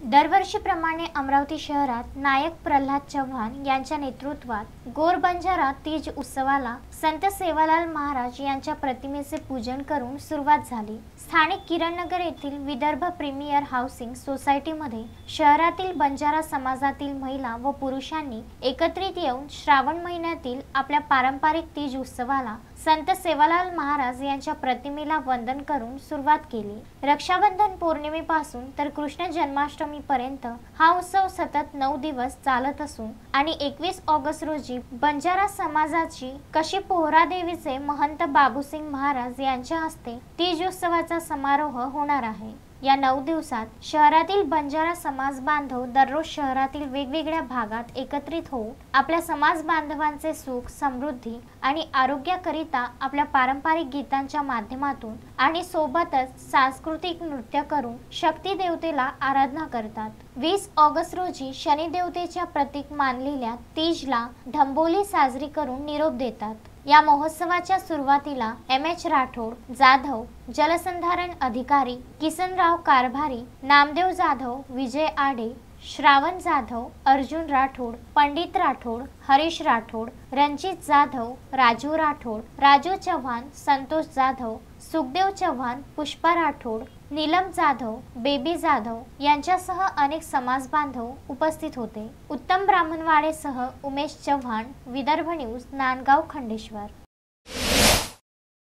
दरवर्षीप्रमाणे अमरावती शहरात नायक प्रल्हाद चव्हाण यांच्या नेतृत्वात गोर बंजारा तीज उत्सवाला संत सेवालाल महाराज यांच्या प्रतिमेचे पूजन करून सुरुवात झाली। स्थानिक किरणनगर येथील विदर्भ प्रीमियर हाऊसिंग सोसायटीमध्ये शहरातील बंजारा समाजातील महिला व पुरुषांनी एकत्रित येऊन श्रावण महिन्यातील आपल्या पारंपरिक तीज उत्सवाला संत सेवालाल महाराज यांच्या प्रतिमेला वंदन करून सुरुवात केली। रक्षाबंधन पौर्णिमेपासून तर कृष्ण जन्माष्टमी पर्यंत हा उत्सव सतत 9 दिवस चालत असून आणि 21 ऑगस्ट रोजी बंजारा समाजाची कशी पोहरा देवीचे महंत बाबूसिंग महाराज यांच्या हस्ते तीज उत्सवाचा समारोह होणार आहे। या 9 दिवसात शहरातील बंजारा समाज बांधव दररोज शहरातील वेगवेगळ्या भागात एकत्रित होऊन आपल्या समाज बांधवांचे सुख समृद्धी आणि आरोग्याकरिता आपल्या पारंपरिक गीतांच्या माध्यमातून आणि सोबतच सांस्कृतिक नृत्य करून शक्ती देवतेला आराधना करतात। 20 ऑगस्ट रोजी शनी देवतेच्या प्रतीक मानलेल्या तीजला ढंबोली साजरी करून निरोप देतात। या महोत्सवाच्या सुरुवातीला एम.एच. राठोड जाधव, जलसंधारण अधिकारी किसनराव कारभारी, नामदेव जाधव, विजय आडे, श्रावण जाधव, अर्जुन राठोड, पंडित राठोड, हरीश राठोड, रणजित जाधव, राजू राठोड, राजू चव्हाण, संतोष जाधव, सुखदेव चव्हाण, पुष्पा राठोड, नीलम जाधव, बेबी जाधव यांच्यासह अनेक समाज बांधव उपस्थित होते। उत्तम ब्राह्मणवाडेसह उमेश चव्हाण, विदर्भ न्यूज, नांदगाव, खंडेश्वर।